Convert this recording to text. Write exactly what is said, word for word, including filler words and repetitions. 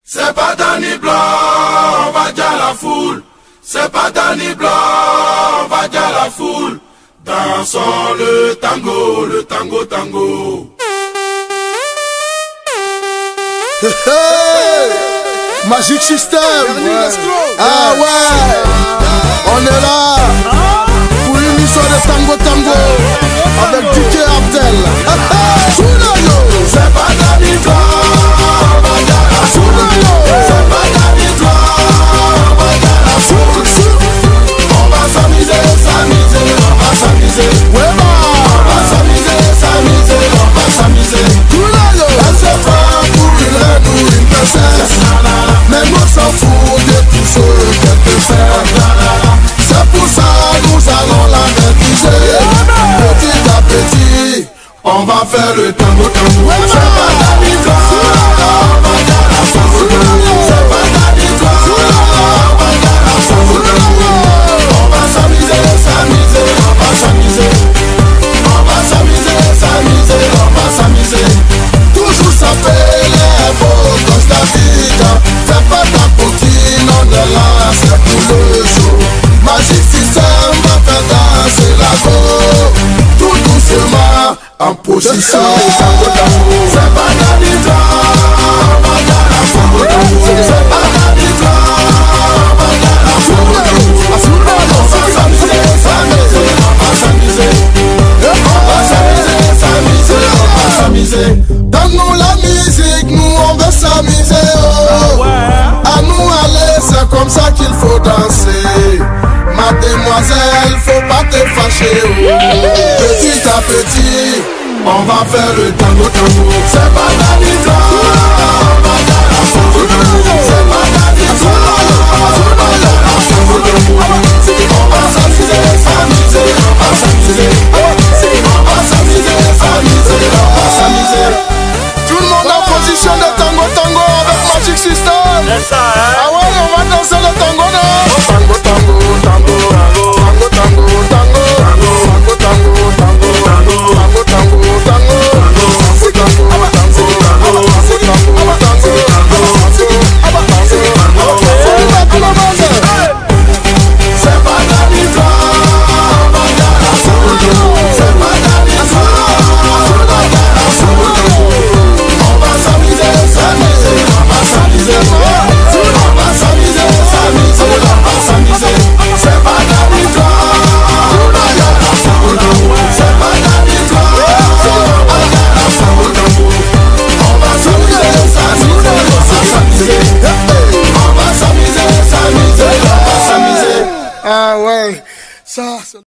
C'est pas Danny Blanc, on va dire la foule. C'est pas Danny Blanc, on va dire la foule. Dansons le tango, le tango, tango. Hey, hey, Magic System. Ouais. Ah ouais, on est là pour une mission de tango, tango avec D J Abdel. C'est pas Danny Blanc, on va dire la foule. C'est pas Danny Blanc, on va dire la foule. On va s'amuser, s'amuser, on va s'amuser. On va s'amuser, s'amuser, on va s'amuser. Elle se prend pour une reine ou une princesse, mais nous s'en fout de tout ce qu'elle peut faire. C'est pour ça nous allons la maîtriser. Petit à petit, on va faire le tango, tango. C'est pas Danny Blanc, on va dire la foule. C'est pas Danny Blanc, on va dire la foule. On va s'amuser, s'amuser, on va s'amuser. On va s'amuser, s'amuser, on va s'amuser. Toujours s'appeler beau Costa Rica. Fais pas ta coquine, on est là, c'est pour le show. Magic System va faire danser la go. Tout doucement, en position. C'est pas Danny Blanc, on va dire la foule. C'est pas Danny Blanc, on va dire la foule. On va s'amuser, s'amuser, on va s'amuser. On va s'amuser, s'amuser, on va s'amuser. Donne-nous la musique, nous on veut s'amuser. Oh. À nous aller, c'est comme ça qu'il faut danser. Mademoiselle, faut pas te fâcher. Oh. Petit à petit, on va faire le tango, tango. C'est pas Danny Blanc, on va dire la foule. C'est pas Danny Blanc, on va dire la foule. On va s'amuser, s'amuser, on va s'amuser. On va s'amuser, s'amuser, on va s'amuser. Tout le monde en position de tango, tango avec Magic System. C'est ça, hein? Ah ouais, on va danser le tango, non? Tango, tango, tango, tango, tango, tango, tango, tango, tango, tango, tango, tango, tango, tango. Ah ouais, ça...